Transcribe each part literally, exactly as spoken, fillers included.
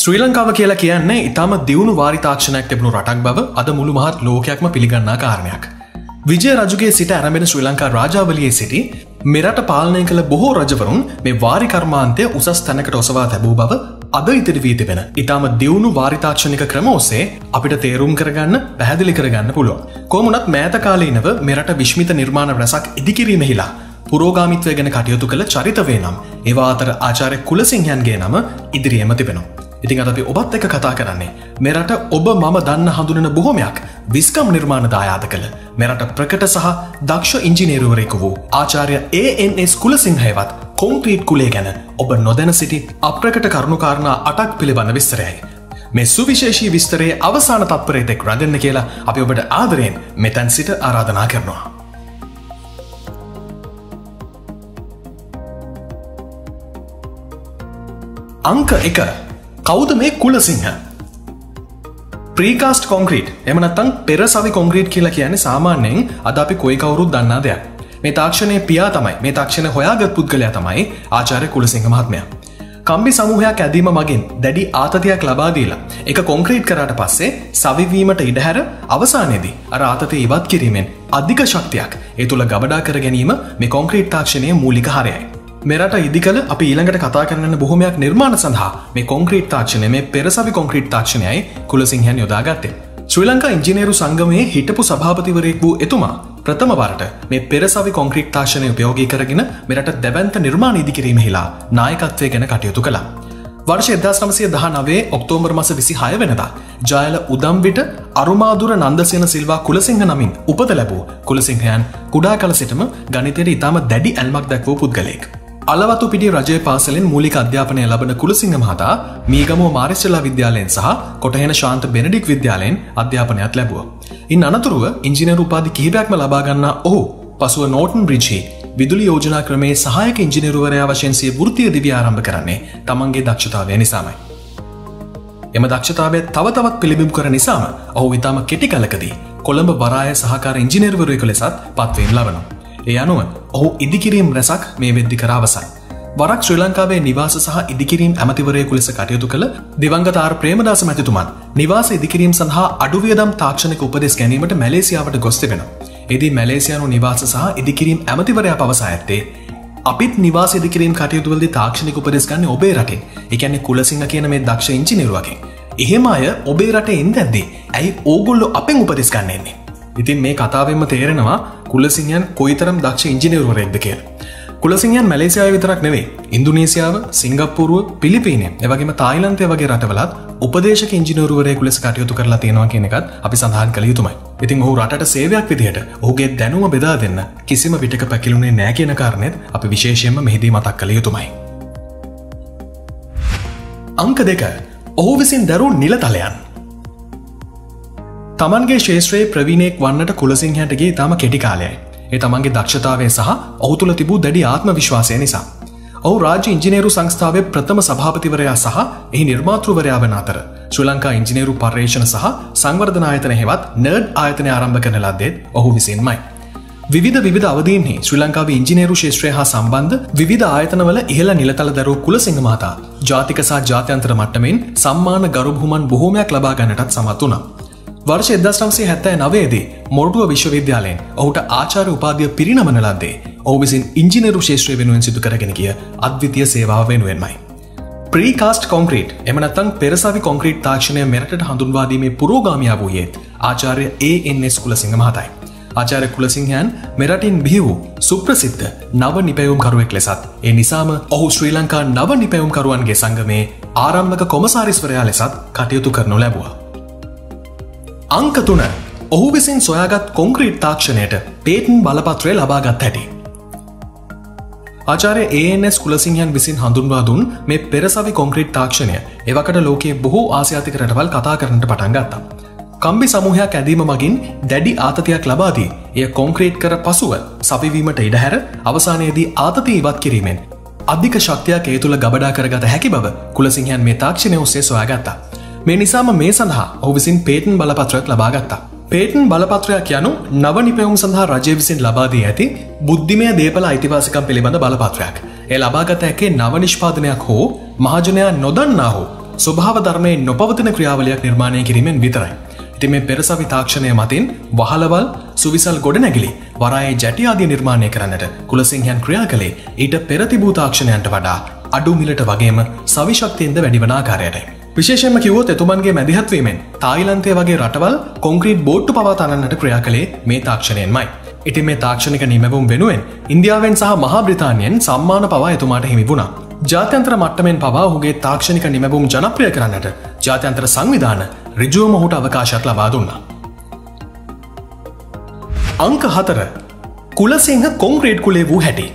ශ්‍රී ලංකාව කියලා කියන්නේ ඉතාම දියුණු වාරි තාක්ෂණයක් තිබුණු රටක් බව අද මුළු මහත් ලෝකයක්ම පිළිගන්නා කාරණයක්. විජය රජුගේ සිට ආරම්භ වෙන ශ්‍රී ලංකා රාජාවලියේ සිටි මෙරට පාලනය කළ බොහෝ රජවරුන් මේ වාරි කර්මාන්තය උසස් තැනකට ඔසවා තැබූ බව අද ඉදිරි වී තිබෙන ඉතාම දියුණු වාරි තාක්ෂණික ක්‍රම ඔස්සේ අපිට තේරුම් කරගන්න පැහැදිලි කරගන්න පුළුවන්. කොහොමුණත් මෑත කාලීනව මෙරට විශ්මිත නිර්මාණ රැසක් ඉදිකිරීමෙහිලා පුරෝගාමිත්වය ගැන කටයුතු කළ චරිතවේ නම් ඒවා අතර ආචාර්ය කුලසිංහයන්ගේ නම ඉදිරියේම තිබෙනවා. ඉතින් අද අපි ඔබත් එක්ක කතා කරන්නේ මෙරට ඔබ මම දන්න හඳුනන බොහොමයක් විස්කම් නිර්මාණ දායාද කළ මෙරට ප්‍රකට සහ දක්ෂ ඉංජිනේරුවරයෙකු වූ ආචාර්ය ඒ එන් එස් කුලසිංහයවත් කොන්ක්‍රීට් කුලය ගැන ඔබ නොදැන සිටි අප්‍රකට කරුණු කාරණා අටක් පිළිබඳ විස්තරයයි. මේ සුවිශේෂී විස්තරයේ අවසාන තත්පරය තෙක් රැඳෙන්න කියලා අපි ඔබට ආදරයෙන් මෙතැන් සිට ආරාධනා කරනවා. අංක එක. කවුද මේ කුලසිංහ? ප්‍රීකාස්ට් කොන්ක්‍රීට් එහෙම නැත්නම් පෙරසවි කොන්ක්‍රීට් කියලා කියන්නේ සාමාන්‍යයෙන් අද අපි කොයි කවුරුත් දන්නා දෙයක්. මේ තාක්ෂණයේ පියා තමයි මේ තාක්ෂණය හොයාගත් පුද්ගලයා තමයි ආචාර්ය කුලසිංහ මහත්මයා. කම්බි සමූහයක් ඇදීම මගින් දැඩි ආතතියක් ලබා දීලා ඒක කොන්ක්‍රීට් කරාට පස්සේ සවිවීමට ඉඩ හැර අවසානයේදී අර ආතතිය ඉවත් කිරීමෙන් අධික ශක්තියක් ඒ තුල ගබඩා කර ගැනීම මේ කොන්ක්‍රීට් තාක්ෂණයේ මූලික හරයයි. මෙරට ඉදිකල අපි ඊළඟට කතා කරන්න බොහොමයක් නිර්මාණ සඳහා මේ කොන්ක්‍රීට් තාක්ෂණය මේ පෙරසවි කොන්ක්‍රීට් තාක්ෂණයයි කුලසිංහයන් යොදාගත්තේ. ශ්‍රී ලංකා ඉංජිනේරු සංගමයේ හිටපු සභාපතිවරයෙක් වූ එතුමා ප්‍රථම වරට මේ පෙරසවි කොන්ක්‍රීට් තාක්ෂණය උපයෝගී කරගෙන මෙරට දැවැන්ත නිර්මාණ ඉදිකිරීමෙහිලා නායකත්වය ගැන කටයුතු කළා. වර්ෂ එක්දාස් නවසිය දහනවය ඔක්තෝබර් මාස විසිහය වෙනිදා ජයල උදම්විට අරුමාදුර නන්දසේන සිල්වා කුලසිංහ නමින් උපත ලැබූ කුලසිංහයන් කුඩා කල සිටම ගණිතයට ඉතාම දැඩි ඇල්මක් දක්වූ පුද්ගලයෙක්. අලවතු පිටි රජයේ පාසලෙන් මූලික අධ්‍යාපනය ලබන කුලසිංහ මහතා මීගමුව මාරිස්ටලා විද්‍යාලයෙන් සහ කොටහෙන ශාන්ත බෙනඩික් විද්‍යාලයෙන් අධ්‍යාපනයක් ලැබුවා. ඉන් අනතුරුව ඉංජිනේරු උපාධි කිහිපයක්ම ලබා ගන්නා ඔහු පසුව නෝටන් බ්‍රිජ්හි විදුලි යෝජනා ක්‍රමයේ සහායක ඉංජිනේරුවරයා වශයෙන් සිය වෘත්තීය දිවිය ආරම්භ කරන්නේ තමන්ගේ දක්ෂතාවය නිසාමයි. එම දක්ෂතාවය තව තවත් පිළිබිඹු කර නිසාම ඔහු ඉතාම කෙටි කලකදී කොළඹ වරාය සහකාර ඉංජිනේරුවරයෙකු ලෙසත් පත්වීම ලබනවා. ඒ අනුව ඔහු ඉදිකිරීම් රැසක් මේ වෙද්දි කර අවසන්. වරක් ශ්‍රී ලංකාවේ නිවාස සහ ඉදිකිරීම් ඇමතිවරයෙකු ලෙස කටයුතු කළ දිවංගත ආර් ප්‍රේමදාස මැතිතුමන් නිවාස ඉදිකිරීම් සඳහා අඩු වියදම් තාක්ෂණික උපදෙස් ගැනීමට මැලේසියාවට ගොස් තිබෙනවා. එදී මැලේසියානු නිවාස සහ ඉදිකිරීම් ඇමතිවරයා පවසා ඇත්තේ අපිත් නිවාස ඉදිකිරීම් කටයුතු වලදී තාක්ෂණික උපදෙස් ගන්න ඔබේ රටෙන්. ඒ කියන්නේ කුලසිංහ කියන මේ දක්ෂ ඉංජිනේරුවගෙන්. එහෙම අය ඔබේ රටේ ඉඳද්දී ඇයි ඕගොල්ලෝ අපෙන් උපදෙස් ගන්න එන්නේ? ඉතින් මේ කතාවෙන්ම තේරෙනවා කුලසිංහයන් කොයිතරම් දක්ෂ ඉංජිනේරුවරයෙක්ද කියලා. කුලසිංහයන් මැලේසියාවේ විතරක් නෙවෙයි ඉන්දුනීසියාව, සිංගප්පූරුව, පිලිපීනය, එවැගේම තායිලන්තය වගේ රටවලත් උපදේශක ඉංජිනේරුවරයෙකු ලෙස කටයුතු කරලා තියෙනවා කියන එකත් අපි සඳහන් කළ යුතුමයි. ඉතින් ඔහු රටට සේවයක් විදිහට ඔහුගේ දැනුම බෙදා දෙන්න කිසිම විටක පැකිලුනේ නැහැ කියන කාරණේත් අපි විශේෂයෙන්ම මෙහිදී මතක් කළ යුතුමයි. අංක දෙක. ඔහු විසින් දරූ නිලතලයන්. තමන්ගේ ශේෂත්‍රයේ ප්‍රවීණයෙක් වන්නට කුලසිංහයන්ටගේ ඉතාම කෙටි කාලයයි. ඒ තමන්ගේ දක්ෂතාවය සහ ඔහු තුළ තිබූ දැඩි ආත්ම විශ්වාසය නිසා. ඔහු රාජ්‍ය ඉංජිනේරු සංස්ථාවේ ප්‍රථම සභාපතිවරයා සහ එහි නිර්මාතෘවරයා වන අතර ශ්‍රී ලංකා ඉංජිනේරු පර්යේෂණ සහ සංවර්ධන ආයතන හෙවත් නර්ඩ් ආයතනය ආරම්භ කරන ලද්දේත් ඔහු විසින්මයි. විවිධ විවිධ අවදීන්හි ශ්‍රී ලංකාවේ ඉංජිනේරු ශේෂ්ත්‍රය හා සම්බන්ධ විවිධ ආයතනවල ඉහළ නිලතල දරූ කුලසිංහ මහතා ජාතික සහ ජාත්‍යන්තර මට්ටමින් සම්මාන ගරු බුහුමන් බොහෝමයක් ලබා ගන්නටත් සමත් වුණා. වර්ෂ එක්දාස් නවසිය හැත්තෑ නවයේදී මොරටුව විශ්වවිද්‍යාලයෙන් ඔහුට ආචාර්ය උපාධිය පිරිනමන ලද්දේ ඔහු විසින් ඉංජිනේරු ශේෂ්ත්‍රය වෙනුවෙන් සිදු කරගෙන ගිය අද්විතීය සේවාව වෙනුවෙන්මයි. ප්‍රීකාස්ට් කොන්ක්‍රීට් එහෙම නැත්නම් පෙරසවි කොන්ක්‍රීට් තාක්ෂණය මෙරටට හඳුන්වා දීමේ පුරෝගාමියා වූයේත් ආචාර්ය ඒ එන් එස් කුලසිංහ මහතායි. ආචාර්ය කුලසිංහයන් මෙරටින් බිහි වූ සුප්‍රසිද්ධ නව නිපැයුම්කරුවෙක් ලෙසත් ඒ නිසාම ඔහු ශ්‍රී ලංකා නව නිපැයුම්කරුවන්ගේ සංගමේ ආරම්භක කොමසාරිස්වරයා ලෙසත් කටයුතු කරනු ලැබුවා. අංක තුන. ඔහු විසින් සොයාගත් කොන්ක්‍රීට් තාක්ෂණයට පේටන් බලපත්‍රය ලබාගත් හැටි. ආචාර්ය ඒ එන් එස් කුලසිංහයන් විසින් හඳුන්වා දුන් මේ පෙරසවි කොන්ක්‍රීට් තාක්ෂණය එවකට ලෝකයේ බොහෝ ආසියාතික රටවල් කතා කරන්නට පටන් ගත්තා. කම්බි සමූහයක් ඇදීම මගින් දැඩි ආතතියක් ලබා දී එය කොන්ක්‍රීට් කර පසුව සවිවීමට ඉඩ හැර අවසානයේදී ආතතිය ඉවත් කිරීමෙන් අධික ශක්තියක් ඒ තුළ ගබඩා කරගත හැකි බව කුලසිංහයන් මේ තාක්ෂණය ඔස්සේ සොයාගත්තා. මේ නිසාම මේ සඳහා ඔහු විසින් පේටන් බලපත්‍රයක් ලබා ගත්තා. පේටන් බලපත්‍රයක් යනු නව නිපැයුම් සඳහා රජය විසින් ලබා දී ඇති බුද්ධිමය දේපල අයිතිවාසිකම් පිළිබඳ බලපත්‍රයක්. ඒ ලබාගත හැකි නව නිෂ්පාදනයක් හෝ මහජනයා නොදන්නා හෝ ස්වභාව ධර්මයේ නොපවතින ක්‍රියාවලියක් නිර්මාණය කිරීමෙන් විතරයි. ඉතින් මේ පෙරසවි තාක්ෂණය මතින් වහලවල් සුවිසල් ගොඩනැගිලි වරායේ ජැටි ආදී නිර්මාණය කරන්නට කුලසිංහයන් ක්‍රියා කළේ ඊට පෙර තිබූ තාක්ෂණයන්ට වඩා අඩු මිලට වගේම සවි ශක්තියෙන්ද වැඩිවන ආකාරයටයි. විශේෂයෙන්ම කිව්වොත් එතුමන්ගේ මැදිහත් වීමෙන් තායිලන්තය වගේ රටවල් කොන්ක්‍රීට් බෝට්ටු පවා තනන්නට ක්‍රියා කළේ මේ තාක්ෂණයෙන්මයි. ඉතින් මේ තාක්ෂණික නිමැවුම් වෙනුවෙන් ඉන්දියාවෙන් සහ මහා බ්‍රිතාන්‍යයෙන් සම්මාන පවා එතුමාට හිමි වුණා. ජාත්‍යන්තර මට්ටමින් පවා ඔහුගේ තාක්ෂණික නිමැවුම් ජනප්‍රිය කරන්නට ජාත්‍යන්තර සංවිධාන ඍජුවම ඔහුට අවකාශයක් ලබා දුන්නා. අංක හතර කුලසිංහ කොන්ක්‍රීට් කුලේ වූ හැටි.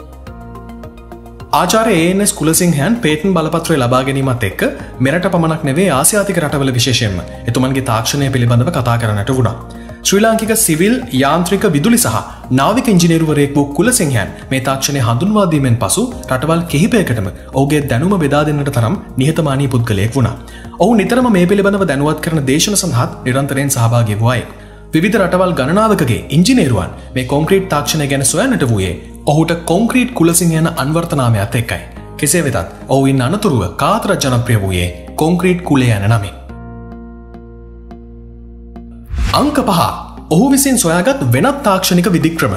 ආචාර්ය ඒ එන් එස් කුලසිංහයන් පේටන් බලපත්‍රය ලබා ගැනීමත් එක්ක මෙරට පමණක් නෙවෙයි ආසියාතික රටවල විශේෂයෙන්ම එතුමන්ගේ තාක්ෂණය පිළිබඳව කතා කරන්නට වුණා. ශ්‍රී ලාංකික සිවිල් යාන්ත්‍රික විදුලි සහ නාවික ඉංජිනේරුවරයෙක් වූ කුලසිංහයන් මේ තාක්ෂණය හඳුන්වා දීමෙන් පසු රටවල් කිහිපයකටම ඔහුගේ දැනුම බෙදා දෙන්නට තරම් නිහතමානී පුද්ගලයෙක් වුණා. ඔහු නිතරම මේ පිළිබඳව දැනුවත් කරන දේශන සඳහාත් නිරන්තරයෙන් සහභාගී වූ අයෙක්. විවිධ රටවල් ගණනාවකගේ ඉංජිනේරුවන් මේ කොන්ක්‍රීට් තාක්ෂණය ගැන සොයන්නට වූයේ ඔහුට කොන්ක්‍රීට් කුලසිංහ යන අන්වර්ථනාමයත් එක්කයි. කෙසේ වෙතත් ඔහු ඉන් අනතුරුව කාතරත් ජනප්‍රිය වූයේ කොන්ක්‍රීට් කුලය යන නමින්. අංක පහ ඔහු විසින් සොයාගත් වෙනත් තාක්ෂණික විධික්‍රම.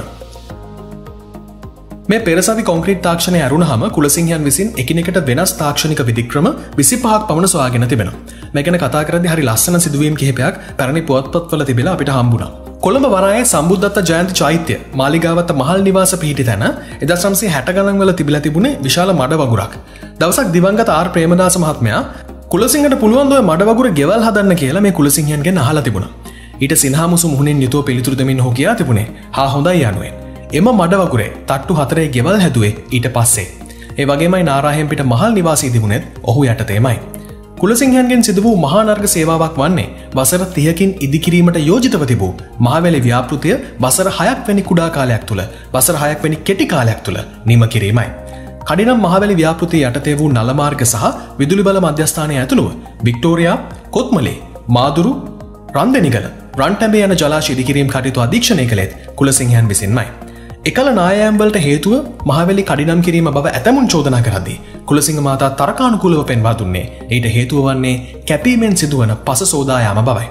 මේ පෙරසවි කොන්ක්‍රීට් තාක්ෂණය ඇරුණහම කුලසිංහයන් විසින් එකිනෙකට වෙනස් තාක්ෂණික විධික්‍රම විසිපහක් පමණ සොයාගෙන තිබෙනවා. මේ ගැන කතා කරද්දී හරි ලස්සන සිදුවීම් කිහිපයක් පැරණි පුවත්පත්වල තිබිලා අපිට හම්බුණා. කොළඹ වරායේ සම්බුද්ධත්ත ජයන්ති චෛත්‍ය මාලිගාවත මහල් නිවාස පිහිටි තැන එදස් නවසිය හැට ගණන් වල තිබිලා තිබුණේ විශාල මඩ වගුරක්. දවසක් දිවංගත ආර් ප්‍රේමදාස මහත්මයා කුලසිංහට පුළුවන් ද ඔය මඩ වගුර ගෙවල් හදන්න කියලා මේ කුලසිංහයන්ගෙන් අහලා තිබුණා. ඊට සිනහාමුසු මුහුණින් යුතුව පිළිතුරු දෙමින් ඔහු කියා තිබුණේ හා හොඳයි යනුවෙන්. එම මඩ වගුරේ තට්ටු හතරේ ගෙවල් හැදුවේ ඊට පස්සේ. ඒ වගේමයි නාරාහෙන් පිට මහල් නිවාසී තිබුණෙත් ඔහු යටතේමයි. කුලසිංහයන්ගෙන් සිදු වූ මහානර්ග සේවාවක් වන්නේ වසර තිහකින් ඉදිකිරීමට යෝජිතව තිබූ මහවැලි ව්‍යාපෘතිය වසර හයක් වැනි කුඩා කාලයක් තුළ වසර හයක් වැනි කෙටි කාලයක් තුළ නිම කිරීමයි. කඩිනම් මහවැලි ව්‍යාපෘතිය යටතේ වූ නලමාර්ග සහ විදුලි බල මධ්‍යස්ථානය ඇතුළුව වික්ටෝරියා, කොත්මලේ, මාදුරු, රන්දෙනිගල, රන්ටැඹේ යන ජලාශ ඉදිකිරීම් කටයුතු අධීක්ෂණය කළේත් කුලසිංහයන් විසින්මයි. එකල නායෑම්වලට හේතුව මහවැලි කඩිනම් කිරීම බව ඇතමුන් චෝදනා කරද්දී කුලසිංහ මාතා තරකානුකූලව පෙන්වා දුන්නේ ඊට හේතුව වන්නේ කැපීමෙන් සිදුවන පස සෝදා යාම බවයි.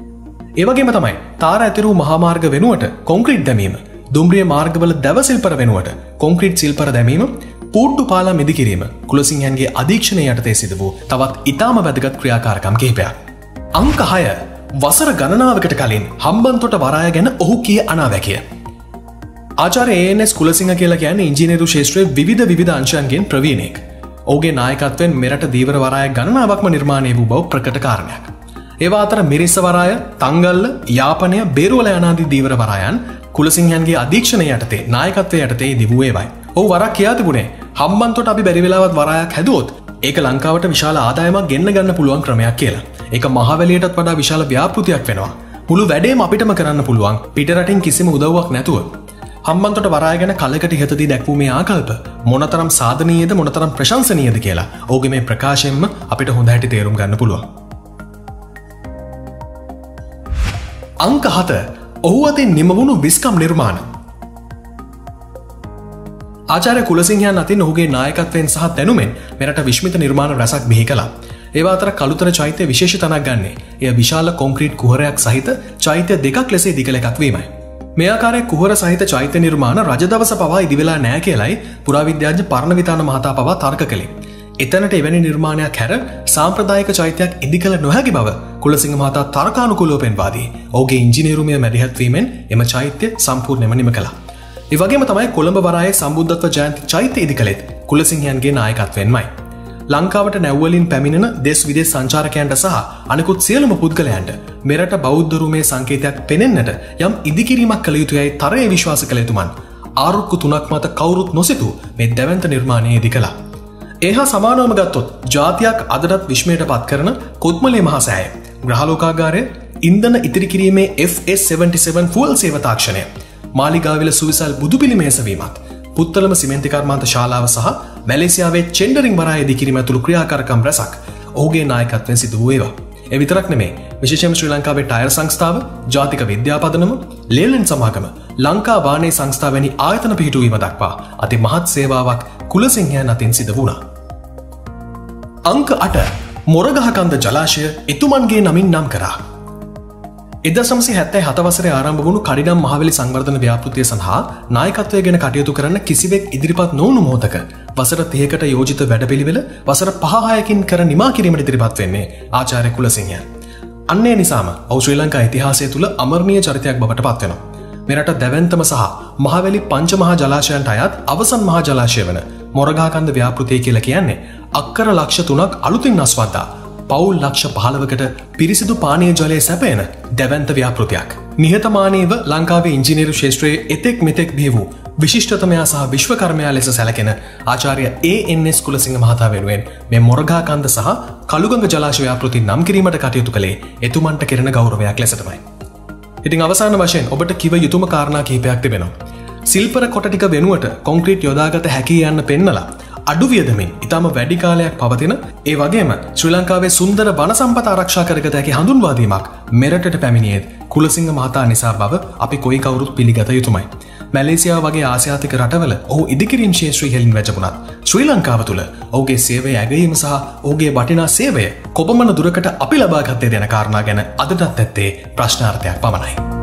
ඒ වගේම තමයි තාර ඇතිරූ මහා මාර්ග වෙනුවට කොන්ක්‍රීට් දැමීම, දුම්රිය මාර්ගවල දැව සිල්පර වෙනුවට කොන්ක්‍රීට් සිල්පර දැමීම, පූට්ටු පාලා මිදි කිරීම කුලසිංහයන්ගේ අධීක්ෂණය යටතේ සිදු වූ තවත් ඉතාම වැදගත් ක්‍රියාකාරකම් කිහිපයක්. අංක හය වසර ගණනාවකට කලින් හම්බන්තොට වරාය ගැන ඔහු කිය අනාවැකිය. ආචාර්ය ඒ එන් එස් කුලසිංහ කියලා කියන්නේ ඉංජිනේරු ශාස්ත්‍රයේ විවිධ විවිධ අංශයන්ගෙන් ප්‍රවීණෙක්. ඔහුගේ නායකත්වයෙන් මෙරට දීවර වරාය ගණනාවක්ම නිර්මාණය වූ බව ප්‍රකට කාරණයක්. ඒවා අතර මිරිස්ස වරාය, තංගල්ල, යාපනය, බේරුවල යනාදී දීවර වරායන් කුලසිංහයන්ගේ අධීක්ෂණය යටතේ නායකත්වයේ යටතේ ඉදි වූ ඒවයි. ඔහු වරක් කියා තිබුණේ හම්බන්තොට අපි බැරි වෙලාවත් වරායක් හැදුවොත් ඒක ලංකාවට විශාල ආදායමක් ගෙන්න ගන්න පුළුවන් ක්‍රමයක් කියලා. ඒක මහවැලියටත් වඩා විශාල ව්‍යාපෘතියක් වෙනවා. මුළු වැඩේම අපිටම කරන්න පුළුවන් පිටරටින් කිසිම උදව්වක් නැතුව. හම්බන්තොට වරාය ගැන කලකට ඉහතදී දැක්වූ මේ ආකල්ප මොනතරම් සාධනීයද මොනතරම් ප්‍රශංසනීයද කියලා ඔහුගේ මේ ප්‍රකාශයෙන්ම අපිට හොඳ හැටි තේරුම් ගන්න පුළුවන්. අංක හත ඔහු අතින් නිම වුණු විස්කම් නිර්මාණ. ආචාර්ය කුලසිංහයන් අතින් ඔහුගේ නායකත්වයෙන් සහ දැනුමෙන් මෙරට විශ්මිත නිර්මාණ රැසක් බිහි කළා. ඒවා අතර කළුතර චෛත්‍ය විශේෂ තැනක් ගන්නේ එය විශාල කොන්ක්‍රීට් කුහරයක් සහිත චෛත්‍ය දෙකක් ලෙස ඉදිකළ එකක් වීමයි. මේ ආකාරයේ කුහර සහිත චෛත්‍ය නිර්මාණ රජ දවස පවා ඉදි වෙලා නැහැ කියලයි පුරාවිද්‍යාඥ පරණවිතාන මහතා පවා තර්ක කළේ. එතනට එවැනි නිර්මාණයක් හැර සාම්ප්‍රදායික චෛත්‍යයක් ඉදිකළ නොහැකි බව කුලසිංහ මහතා තර්කානුකූලව පෙන්වා දී ඔහුගේ ඉංජිනේරුමය මැදිහත් වීමෙන් එම චෛත්‍ය සම්පූර්ණයෙන්ම නිම කළා. ඒ වගේම තමයි කොළඹ වරායේ සම්බුද්ධත්ව ජයන්ති චෛත්‍ය ඉදිකළෙත් කුලසිංහයන්ගේ නායකත්වයෙන්මයි. ලංකාවට නැව්වලින් පැමිණෙන දෙස් විදෙස් සංචාරකයන්ට සහ අනෙකුත් සියලුම පුද්ගලයන්ට මෙරට බෞද්ධ රුමේ සංකේතයක් පෙනෙන්නට යම් ඉදිකිරීමක් කළ යුතුයයි තරයේ විශ්වාස කළ යුතුමන් ආරුක්කු තුනක් මත කවුරුත් නොසිතූ මේ දැවැන්ත නිර්මාණය ඉදිකළා. ඒ හා සමානවම ගත්තොත් ජාතියක් අදටත් විශ්මයට පත් කරන කොත්මලේ මහා සෑය, ග්‍රහලෝකාගාරය, ඉන්ධන ඉතිරි කිරීමේ F S seventy seven fuel සේව තාක්ෂණය, මාලිගාවිල සුවිසල් බුදුපිළිම එසවීමත්, පුත්තලම සිමෙන්ති කර්මාන්ත ශාලාව සහ මැලේසියාවේ චෙන්ඩරින් වරාය ඉදිකිරීම ඇතුළු ක්‍රියාකාරකම් රැසක් ඔහුගේ නායකත්වයෙන් සිදු වූ ඒවා. ඒ විතරක් නෙමේ, විශේෂයෙන්ම ශ්‍රී ලංකාවේ ටයර් සංස්ථාව, ජාතික විද්‍යාපදනම, ලේලෙන් සමාගම, ලංකා වානේ සංස්ථා වැනි ආයතන පිහිටුවීම දක්වා අති මහත් සේවාවක් කුලසිංහයන් අතින් සිදු වුණා. අංක අට මොරගහකන්ද ජලාශය එතුමන්ගේ නමින් නම් කරා. එදසම්සි හැත්තෑ හතවසරේ ආරම්භ වුණු කඩිනම් මහවැලි සංවර්ධන ව්‍යාපෘතිය සඳහා නායකත්වය ගැන කටයුතු කරන්න කිසිවෙක් ඉදිරිපත් නොවුණු මොහොතක වසර තිහකට යෝජිත වැඩපිළිවෙල වසර පහහයකින් කර නිමා කිරීමට ඉදිරිපත් වෙන්නේ ආචාර්ය කුලසිංහයන්. අන්නේ නිසාම ඔහු ශ්‍රී ලංකා ඉතිහාසය තුළ අමරණීය චරිතයක් බවට පත් වෙනවා. මෙරට දැවැන්තම සහ මහවැලි පංච මහා ජලාශයන්ට අයත් අවසන් මහා ජලාශය වන මොරගහකන්ද ව්‍යාපෘතිය කියලා කියන්නේ අක්කර ලක්ෂ තුනක් අලුතින් අස්වද්දා පවුල් ලක්ෂ පහළවකට පිරිසිදු පානීය ජලය සැපයන දැවැන්ත ව්‍යාපෘතියක්. නිහතමානීව ලංකාවේ ඉංජිනේරු ශේෂ්ත්‍රයේ එතෙක් මෙතෙක් බිහි වූ විශිෂ්ටතමයා සහ විශ්වකර්මයා ලෙස සැලකෙන ආචාර්ය ඒ එන් එස් කුලසිංහ මහතා වෙනුවෙන් මේ මොරගහකන්ද සහ කළුගඟ ජලාශ ව්‍යාපෘති නම් කිරීමට කටයුතු කළේ එතුමන්ට කෙරෙන ගෞරවයක් ලෙස තමයි. ඉතින් අවසාන වශයෙන් ඔබට කිව යුතුම කාරණා කිහිපයක් තිබෙනවා. සිල්පර කොට ටික වෙනුවට කොන්ක්‍රීට් යොදාගත හැකි යන්න පෙන්නලා අඩු වියදමින් ඉතාම වැඩි කාලයක් පවතින ඒ වගේම ශ්‍රී ලංකාවේ සුන්දර වන සම්පත ආරක්ෂා කරගත හැකි හඳුන්වාදීමක් මෙරටට පැමිණියේත් කුලසිංහ මහතා නිසා බව අපි කොයි කවුරුත් පිළිගත යුතුමයි. මැලේසියාව වගේ ආසියාතික රටවල ඔහු ඉදිකිරීම් ක්ෂේත්‍රයේ හෙළින් වැජඹුණත් ශ්‍රී ලංකාව තුළ ඔහුගේ සේවය ඇගයීම සහ ඔහුගේ වටිනා සේවය කොපමණ දුරකට අපි ලබා ගත්තේ යන කාරණා ගැන අදටත් ඇත්තේ ප්‍රශ්නාර්ථයක් පමණයි.